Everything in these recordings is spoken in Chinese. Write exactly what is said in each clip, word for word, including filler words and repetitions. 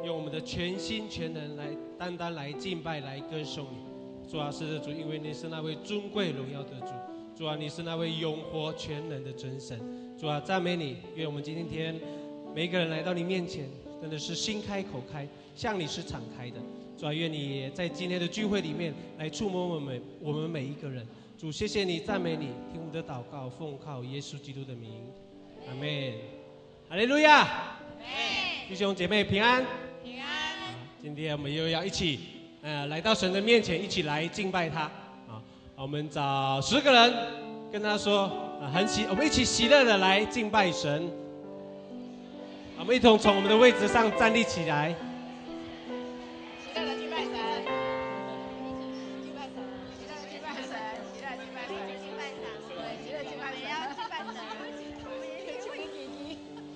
用我们的全心全能来单单来敬拜，来歌颂你。主啊，是的主，因为你是那位尊贵荣耀的主。主啊，你是那位永活全能的真神。主啊，赞美你。愿我们今天每一个人来到你面前，真的是心开口开，向你是敞开的。主啊，愿你也在今天的聚会里面来触摸我们我们每一个人。主，谢谢你，赞美你，听我们的祷告，奉靠耶稣基督的名，阿们。哈利路亚！弟兄姐妹平安。 平安。 今天我们又要一起，呃，来到神的面前，一起来敬拜他。啊，我们找十个人，跟他说，啊，很喜，我们一起喜乐的来敬拜神。我们一同从我们的位置上站立起来。 喜乐的敬拜神，敬拜神，喜乐的敬拜神，喜乐的敬拜神，敬拜神，对，喜乐的敬拜神，要敬拜神，我们也可以敬敬。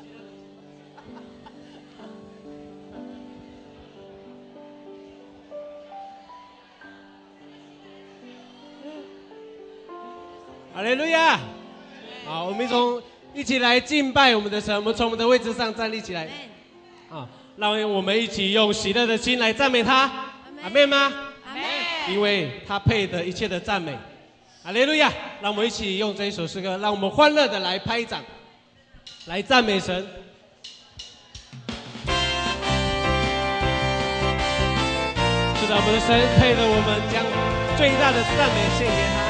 哈利路亚！好，我们一同一起来敬拜我们的神。我们从我们的位置上站立起来。啊，让我们一起用喜乐的心来赞美他。阿们吗？ 阿们。 因为他配得一切的赞美。哈利路亚！让我们一起用这一首诗歌，让我们欢乐的来拍掌，来赞美神。是的，我们的神配得我们将最大的赞美献给他。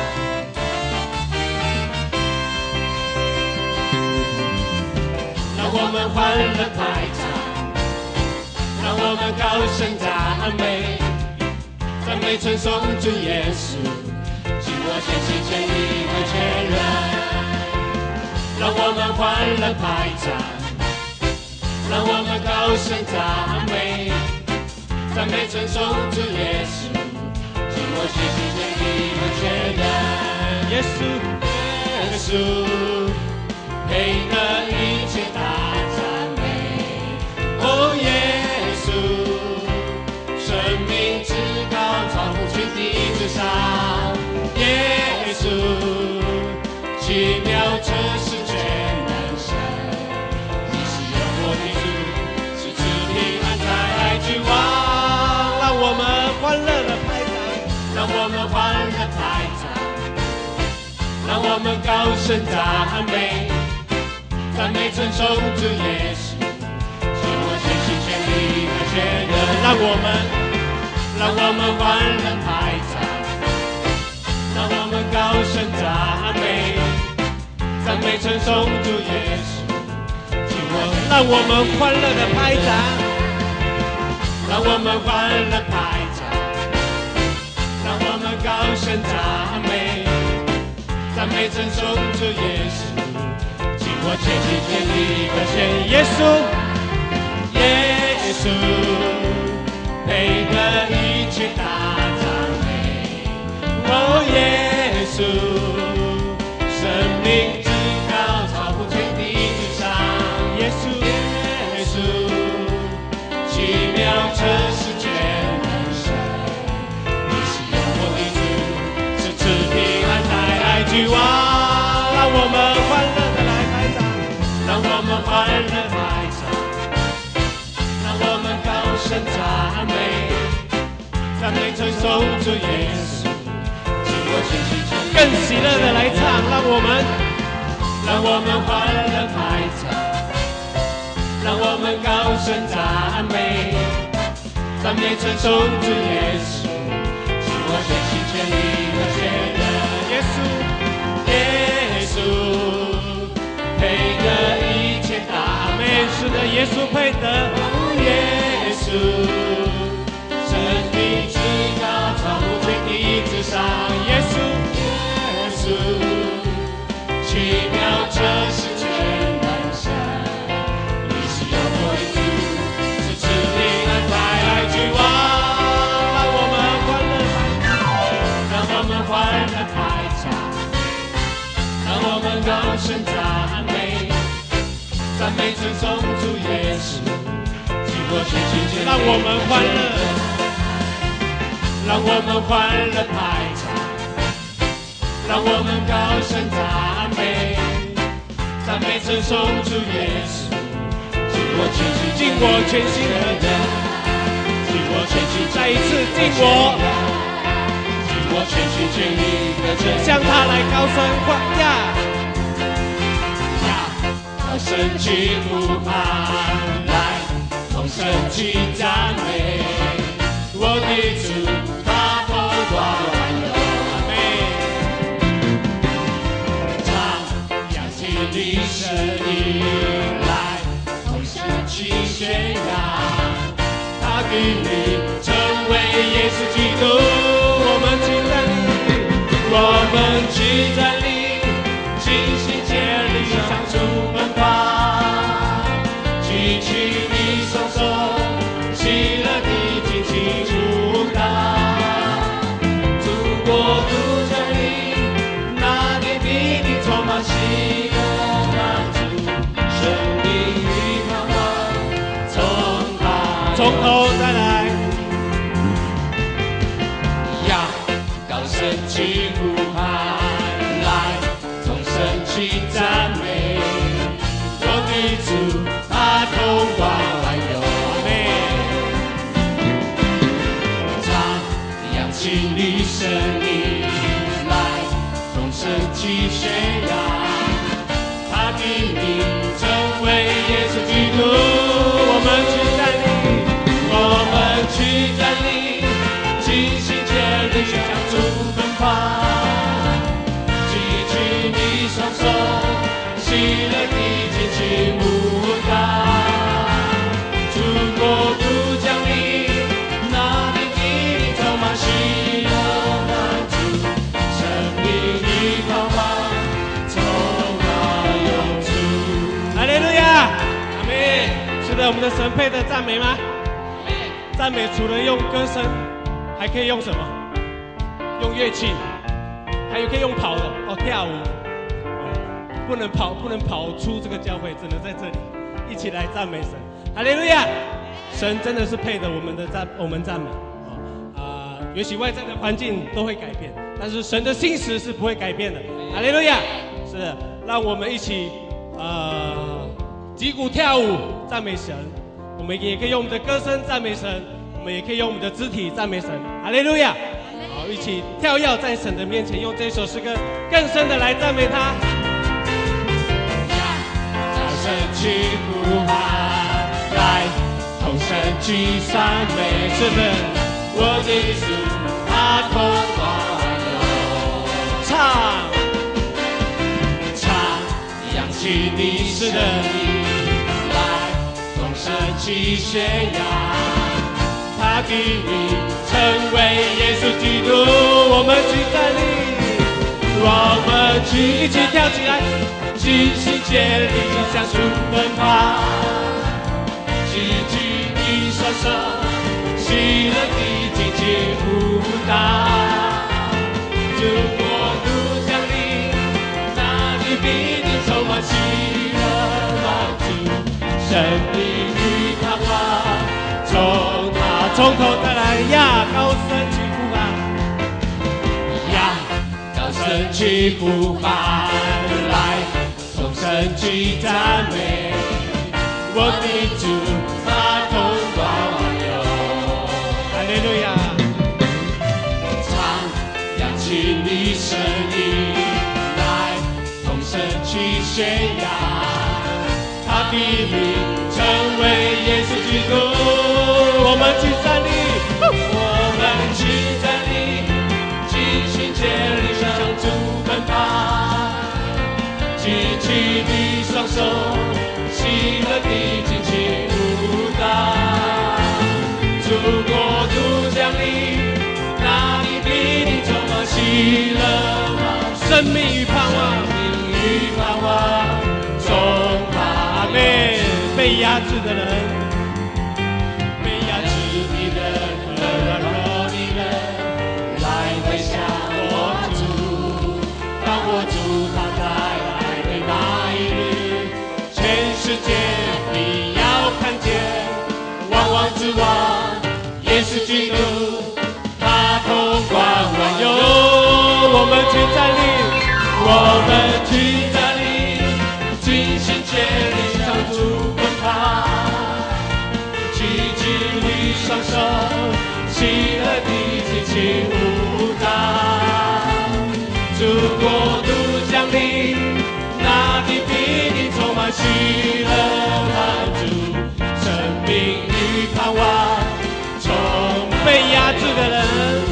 让我们欢乐拍掌，让我们高声赞美，赞美称颂主耶稣，尽我全心全意和全人。让我们欢乐拍掌，让我们高声赞美，赞美称颂主耶稣，尽我全心全意和全人。 耶稣， 耶稣，配得一切大赞美。哦，耶稣，生命至高，超乎全地之上。耶稣，奇妙这是全能神，你是永活的主，是赐平安在爱君王。 让我们欢乐的拍掌， 让我们欢乐拍掌，让我们高声赞美，赞美称颂主耶稣，尽我全心全力和全人。让我们，让我们欢乐拍掌，让我们高声赞美，赞美称颂主耶稣，尽我。 让我们欢乐的拍掌， 让我们欢乐拍掌，让我们高声赞美，赞美称颂主耶稣。我全心全力和全耶稣，耶稣配得一切大赞美。哦，耶稣，生命至高，超乎全地之上。耶稣，耶稣，奇妙这是全能神，你是永活的主，是赐平安在爱君王。让我们欢乐的来。让我们欢乐拍掌，让我们高声赞美，赞美称颂主耶稣，尽我全心全意。 更喜乐的来唱，让我们， 让我们欢乐拍掌，让我们高声赞美，赞美称颂主耶稣，尽我全心全意和全人。耶稣，耶稣。配得一切大美， 是的，耶稣配得。 哦，耶稣，生命至高，超乎全地之上。耶稣，耶稣，奇妙这是全能神，你是永活的主，是赐平安在爱君王。 让我们欢乐拍掌， 让我们欢乐拍掌，让我们高声赞美，赞美称颂主耶稣，尽我全心全力。 让我们欢乐， 让我们欢乐拍掌，让我们高声赞美，赞美称颂主耶稣，尽我全心， 尽我全心的我， 使我全心全意的真向他来高声唤呀， 高声去呼喊，来同声去赞美我的主，他统管万有。阿们。唱扬起你声音来，同声去宣扬，他给你成为耶稣基督，我们去站立，我们去站立，尽心竭力向主奔跑，举起你双手，喜乐地尽情舞蹈，主国度降临，那天必定充满喜乐满足，生命与盼望从他从头再来， 呀，高声去呼喊，来，同声去赞美我的主，他统管万有。阿们。唱扬起你声音来，同声去宣扬，他的名成为耶稣基督，我们去站立，我们去站立，尽心竭力向主奔跑，举起你双手，喜乐地尽情舞蹈，主国度降临，那天必定充满喜乐满足，生命与盼望从那涌出。 哈利路亚，阿门。是的，我们的神配的赞美吗？赞美除了用歌声，还可以用什么？用乐器，还有可以用跑的哦，跳舞。哦，不能跑，不能跑出这个教会，只能在这里一起来赞美神。哈利路亚！神真的是配得我们的赞，我们赞美。哦啊、也许外在的环境都会改变，但是神的心识是不会改变的。哈利路亚！是的，让我们一起呃击鼓跳舞赞美神。我们也可以用我们的歌声赞美神，我们也可以用我们的肢体赞美神。哈利路亚！好，一起跳跃在神的面前，用这首诗歌更深的来赞美他。 大声去呼喊，来同声去赞美，是的，我的主，他统管万有。 唱， 唱，扬起你声音来，同声去宣扬，他的名成为耶稣基督，我们去站立，我们去一起跳起来，尽心竭力向主奔跑，举起你双手，喜乐地尽情舞蹈，主国度降临，那里必定充满喜乐满足，生命与盼望从他从头再来呀，高声去呼喊， 呀，高声去呼喊，来，同声去赞美我的主，他统管万有。 哈利路亚！ 唱，扬起你声音来，同声去宣扬，他的名成为耶稣基督，我们去站立，我们去站立，尽心竭力向主奔跑，举起你双手，喜乐地尽情舞蹈，主国度降临，那里必定充满喜乐满足， 生命与盼望， 生命与盼望从他阿妹被压制的人，被压制你的和软弱的人来回向我主，当我主他带来的那一日，全世界必要看见，万王之王耶稣基督，他统管万有， 我们去站立， 我们去站立，尽心竭力向主奔跑，举起你双手， 喜乐的激起舞蹈。主国度降临，那地必定充满喜乐满足，生命与盼望充满。 被压制的人，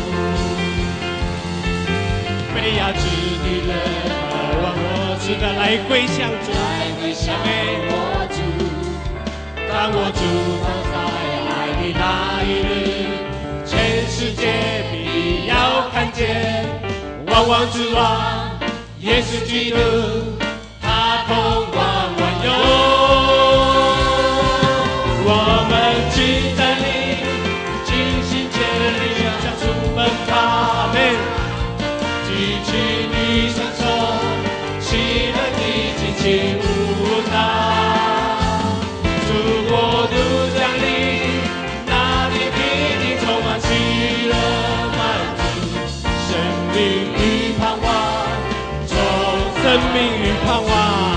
被压制的人， 望我是的来归向主， 来归向我主。当我主同在爱的那一日，全世界必要看见，万王之王耶稣基督，他统管万有。我们去真理，尽心竭力向主奔跑，举起你双手，喜乐的尽情舞蹈。主国度降临，那里必定充满喜乐满足，生命与盼望，从生命与盼望，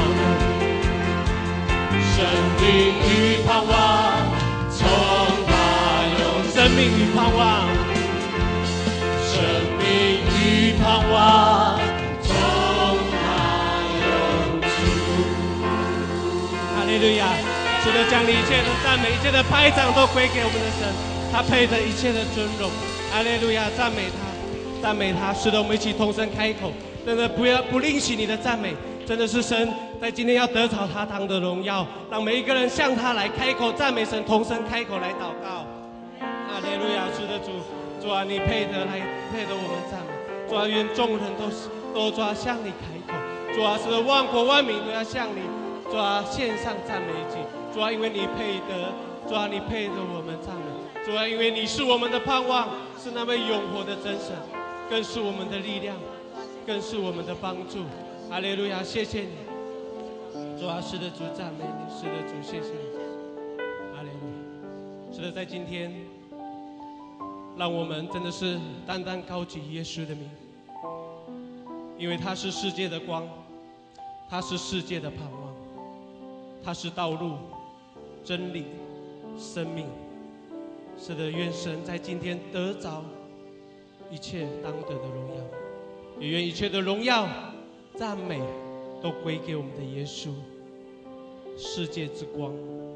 生命与盼望，从大有生命与盼望， 生命与盼望，从大有哈利路亚！是的，将你一切的赞美、一切的拍掌都归给我们的神，他配得一切的尊荣。哈利路亚！赞美他，赞美他。是的，我们一起同声开口，真的不要不吝惜你的赞美，真的是神在今天要得着他当的荣耀，让每一个人向他来开口赞美神，同声开口来祷告。哈利路亚！是的，主，主啊，你配得来配得我们赞美。主啊，愿众人都都主啊向你开口。主啊，是的，万国万民都要向你。主啊，献上赞美祭。主啊，因为你配得，主啊，你配得我们赞美。主啊，因为你是我们的盼望，是那位永活的真神，更是我们的力量，更是我们的帮助。哈利路亚，谢谢你。主啊，是的，主赞美你，是的，主谢谢你。哈利路亚。是的，在今天，让我们真的是单单高举耶稣的名，因为他是世界的光，他是世界的盼望，他是道路、真理、生命。是的，愿神在今天得着一切当得的荣耀，也愿一切的荣耀、赞美都归给我们的耶稣，世界之光。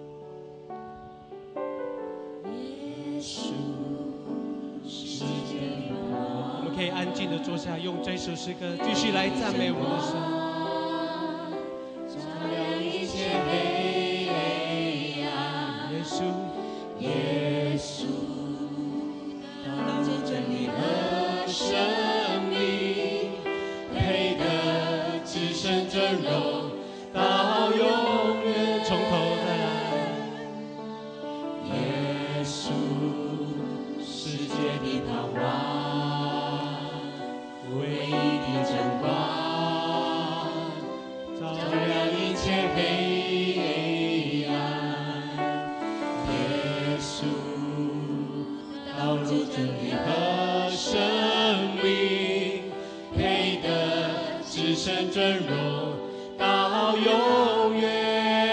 耶稣，世界的光。 我们可以安静的坐下，用这首诗歌继续来赞美我们的神。 照亮一切黑暗， 耶稣， 耶稣，道路真理和生命，配得至圣真荣到永远。 从头再来。 耶稣，世界的盼望，唯一的真光，照亮一切黑暗。耶稣，道路真理和生命，配得至圣真荣到永远。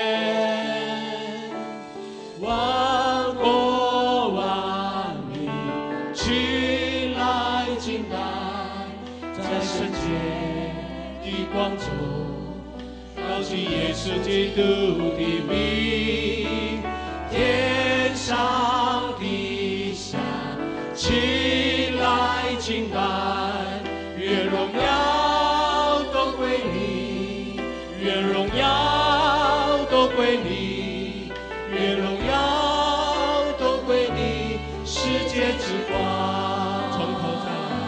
万国万民起来敬拜，在圣洁的光中，高举耶稣基督的名，天上地下起来敬拜，愿荣耀都归你，愿荣耀都归你，愿荣耀都归你，世界之光。 从头再来。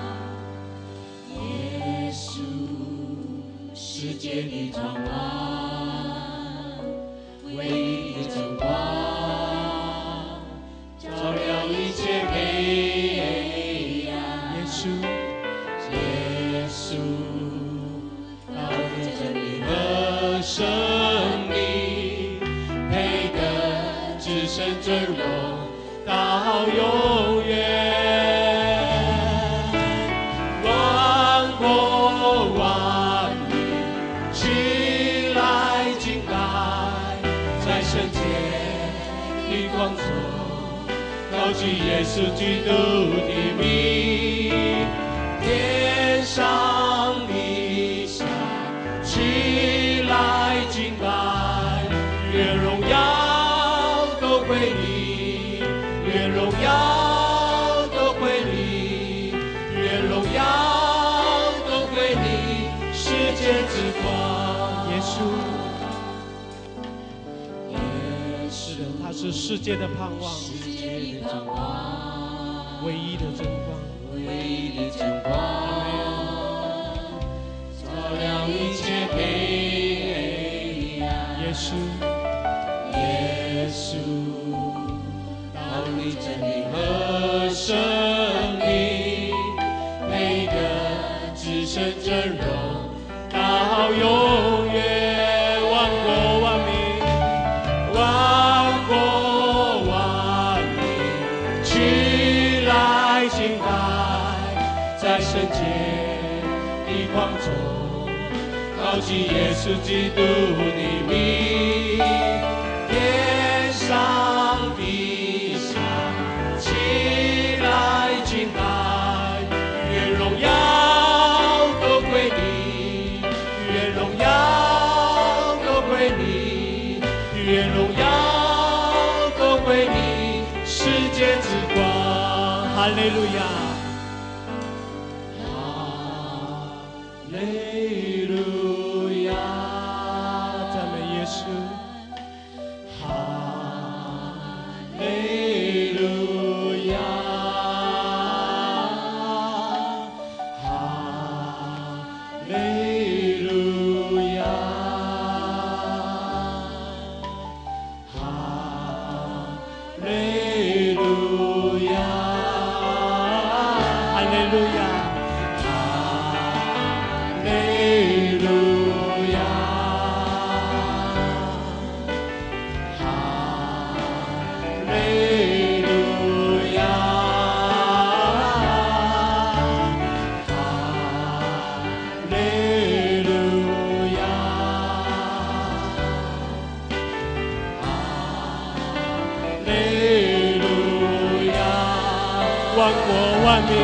耶稣，世界的盼望，唯一的真光，照亮一切黑暗。 耶稣， 耶稣，道路真理和生命，配得至圣真荣到永远。万国万民起来敬拜，在圣洁的光中，高高举耶稣基督的名，天上地下起来敬拜，愿荣耀都归你，愿荣耀都归你，愿荣耀都归你，世界之光，耶稣。 他是世界的盼望， 世界的真光， 唯一的真光， 唯一的真光，照亮一切黑暗。 耶稣， 耶稣，道理、真理和生命，配得至圣真容，到永远，万国万民。万国万民起来敬拜，在圣洁的光中，高举耶稣基督的名，天上地下起来敬拜，愿荣耀都归你，愿荣耀都归你，愿荣耀都归你，世界之光，哈利路亚，哈利路亚， 赞美耶稣， 哈利路亚，哈利路亚。哈利路亚，哈利路亚，哈利路亚，哈利路亚，哈利路亚。哈利路亚，万国万民，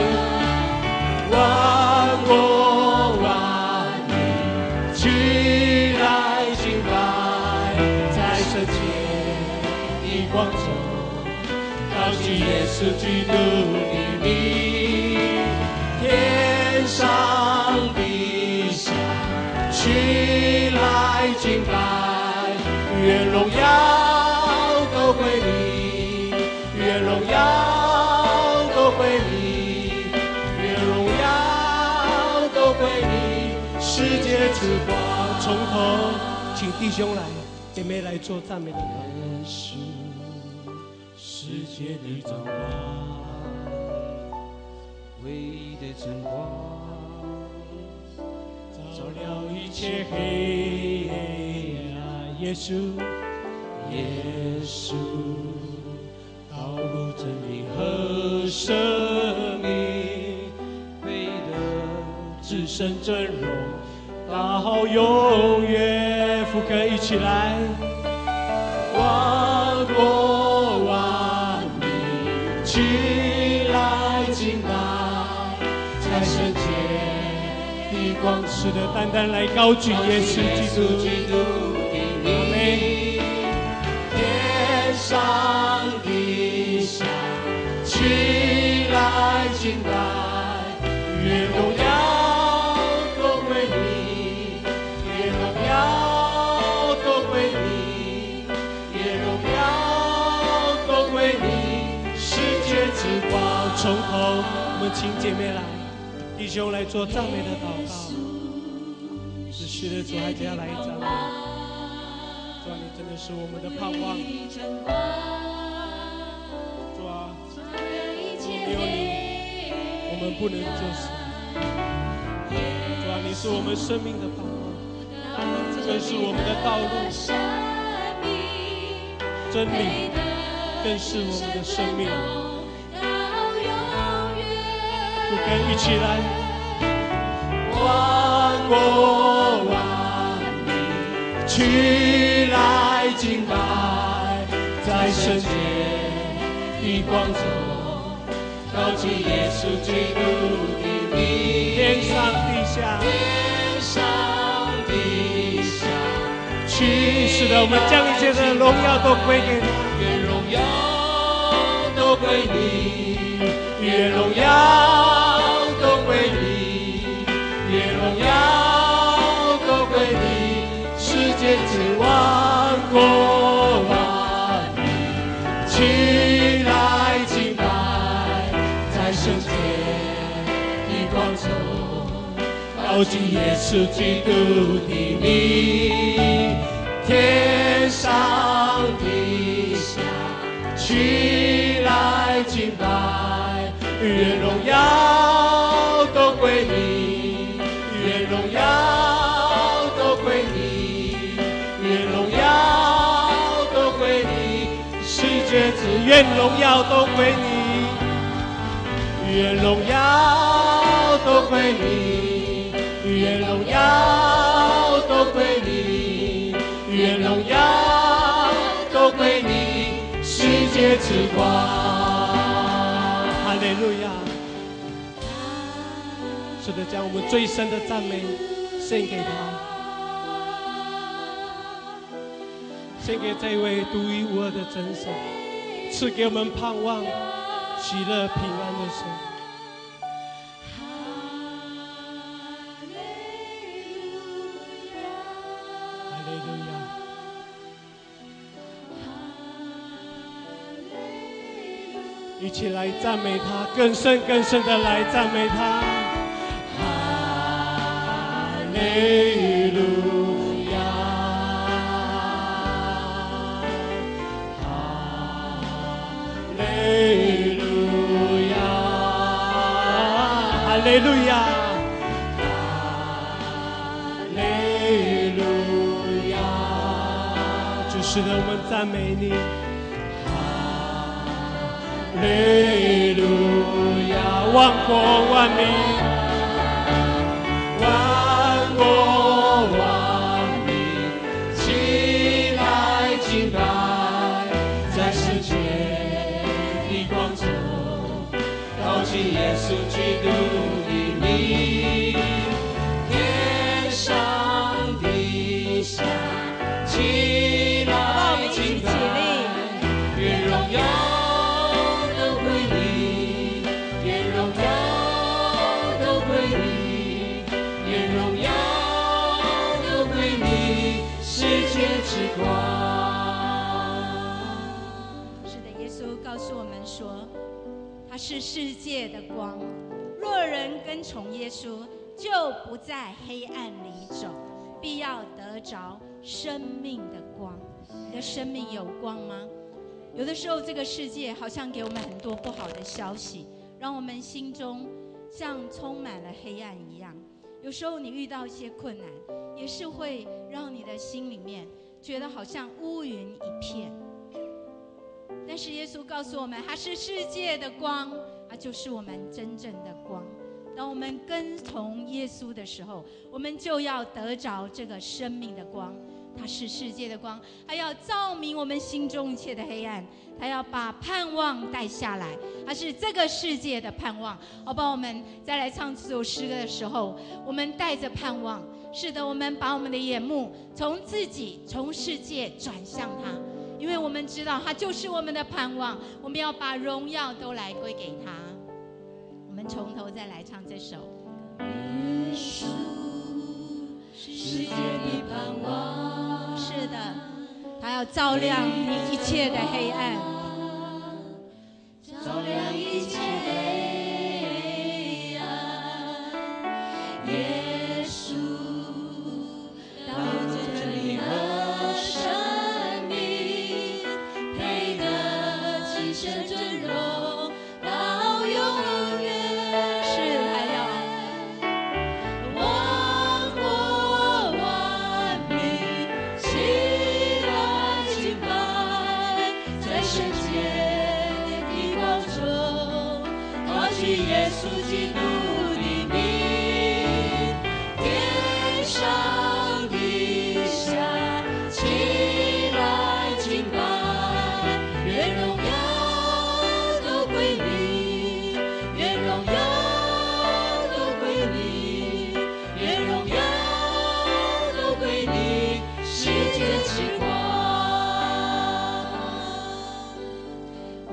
万国万民起来敬拜，在圣洁的光中，高举耶稣基督的名，天上地下起来敬拜，愿荣耀都归你，愿荣耀都归你，愿荣耀都归你，世界之光。 从头，请弟兄来，姐妹来做赞美的祷告。 耶稣，世界的真光，唯一的真光，照亮一切黑暗。耶稣，耶稣，道路、真理和生命，配得至圣真容，到永远。福可一起来，万国万民起来敬拜，在圣洁的光， 是的，单单来高举耶稣基督。 基督的名，天上地下起来敬拜，愿荣耀都归你，愿荣耀都归你，愿荣耀都归你，世界之光。 从头，我们请姐妹来，弟兄来做赞美的祷告。是是的，主还这样来赞美。主啊，你真的是我们的盼望。主啊，没有你，我们不能做什么。主啊，你是我们生命的盼望，更是我们的道路，真理更是我们的生命。不跟一起来， 万国万民起来敬拜，在圣洁的光中，高举耶稣基督的名， 天上地下， 天上地下， 去是的，我们将一切的荣耀都归给他， 愿荣耀都归你，愿荣耀都归你，愿荣耀都归你，世界之万国万民，起来敬拜，在圣洁的光中，高举耶稣基督的名，天上地下，起来敬拜，愿荣耀都归你，愿荣耀都归你，愿荣耀都归你，世界之愿荣耀都归你， 愿荣耀都归你，愿荣耀都归你，愿荣耀都归你，世界之光。 哈利路亚！是的，将我们最深的赞美献给他，献给这位独一无二的真神，赐给我们盼望、喜乐、平安的神。哈利路亚！一起来赞美他，更深更深的来赞美他。 哈利路亚，哈利路亚， 哈利路亚， 哈利路亚， 主是的，我们赞美你。 哈利路亚， 万国万民， 万国万民，起来敬拜，在圣洁的光中，高举耶稣基督的名，天上地下，起来敬拜，愿荣耀都归你，愿荣耀都归你，愿荣耀都归你，世界之光。 是的，耶稣告诉我们说，他是世界的光。若人跟从耶稣，就不在黑暗里走，必要得着生命的光。你的生命有光吗？有的时候，这个世界好像给我们很多不好的消息，让我们心中像充满了黑暗一样。有时候你遇到一些困难，也是会让你的心里面觉得好像乌云一片。但是耶稣告诉我们，他是世界的光，他就是我们真正的光。当我们跟从耶稣的时候，我们就要得着这个生命的光。他是世界的光，他要照明我们心中一切的黑暗，他要把盼望带下来，他是这个世界的盼望。好吧，我们再来唱这首诗歌的时候，我们带着盼望。是的，我们把我们的眼目从自己、从世界转向他，因为我们知道他就是我们的盼望。我们要把荣耀都来归给他。我们从头再来唱这首。 耶稣，世界的盼望， 是的，他要照亮你一切的黑暗， 照亮一切黑暗。耶稣，道路真理和生命，配得其神尊荣，到永远。 是还要万国万民，起来敬拜，在圣洁的光中，高举耶稣基督的名，天上地下，起来敬拜，愿荣耀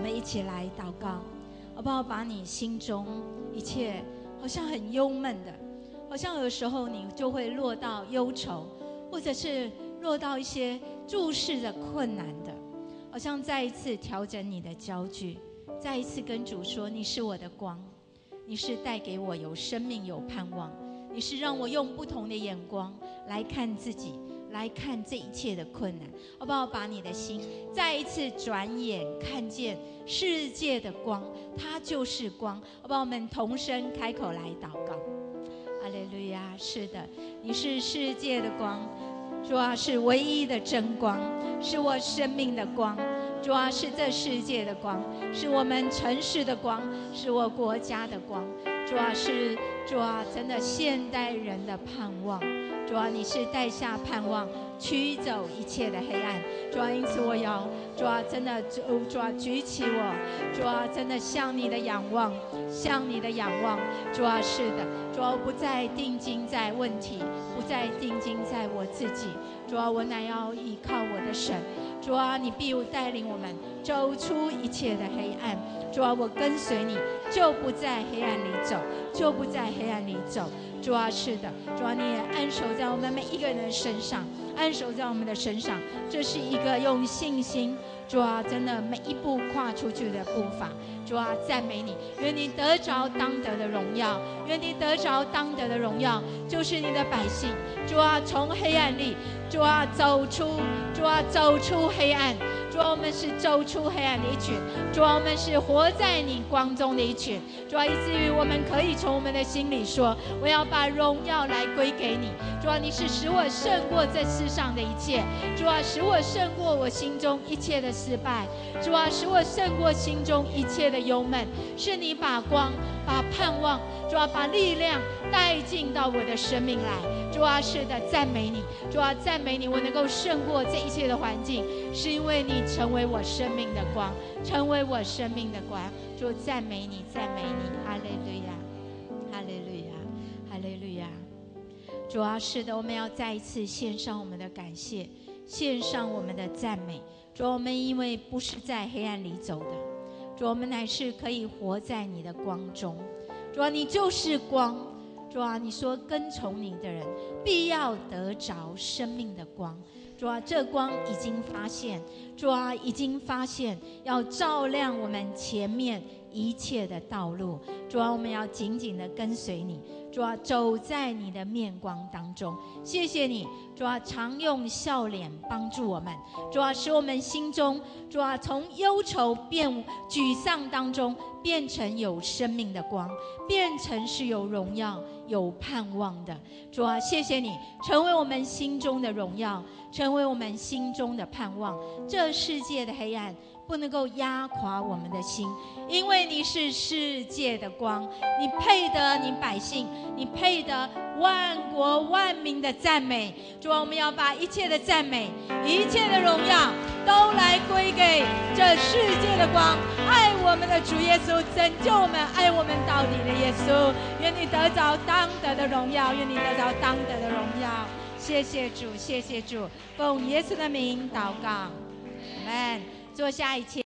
们一起来祷告，好不好？把你心中一切好像很忧闷的，好像有时候你就会落到忧愁，或者是落到一些注视着困难的，好像再一次调整你的焦距，再一次跟主说：你是我的光，你是带给我有生命有盼望，你是让我用不同的眼光来看自己，来看这一切的困难，好不好？把你的心再一次转眼看见世界的光，它就是光，好不好？我们同声开口来祷告。哈利路亚！是的，你是世界的光，主啊，是唯一的真光，是我生命的光，主啊，是这世界的光，是我们城市的光，是我国家的光，主啊，是主啊，真的现代人的盼望。主啊，你是带下盼望，驱走一切的黑暗。主啊，因此我要主啊，真的主主啊，举起我，主啊，真的向你的仰望，向你的仰望。主啊，是的，主啊，不再定睛在问题，不再定睛在我自己。主啊，我乃要依靠我的神。主啊，你必带领我们走出一切的黑暗。主啊，我跟随你，就不在黑暗里走，就不在黑暗里走。主啊，是的，主啊，你也安守在我们每一个人的身上，安守在我们的身上。这是一个用信心，主啊，真的每一步跨出去的步伐。主啊，赞美你，愿你得着当得的荣耀，愿你得着当得的荣耀，就是你的百姓。主啊，从黑暗里，主啊，走出，主啊，走出黑暗。主啊，我们是走出黑暗的一群，主啊，我们是活在你光中的一群。主啊，以至于我们可以从我们的心里说：我要把荣耀来归给你。主啊，你是使我胜过这世上的一切。主啊，使我胜过我心中一切的失败。主啊，使我胜过心中一切的忧闷。是你把光、把盼望，主啊，把力量带进到我的生命来。主啊，是的，赞美你。主啊，赞美你，我能够胜过这一切的环境，是因为你成为我生命的光，成为我生命的光。主，赞美你，赞美你，哈利路亚，哈利路亚，哈利路亚。主啊，是的，我们要再一次献上我们的感谢，献上我们的赞美。主啊，我们因为不是在黑暗里走的，主啊，我们乃是可以活在你的光中。主啊，你就是光。主啊，你说跟从你的人必要得着生命的光。主啊，这光已经发现，主啊，已经发现要照亮我们前面一切的道路。主啊，我们要紧紧的跟随你。主啊，走在你的面光当中。谢谢你，主啊，常用笑脸帮助我们。主啊，使我们心中，主啊，从忧愁变沮丧当中变成有生命的光，变成是有荣耀有盼望的。主啊，谢谢你成为我们心中的荣耀，成为我们心中的盼望。这世界的黑暗不能够压垮我们的心，因为你是世界的光，你配得你百姓，你配得万国万民的赞美。主啊，我们要把一切的赞美，一切的荣耀都来归给这世界的光，爱我们的主耶稣，拯救我们，爱我们到底的耶稣。愿你得着当得的荣耀，愿你得着当得的荣耀。谢谢主，谢谢主，奉耶稣的名祷告，阿们。做下一切。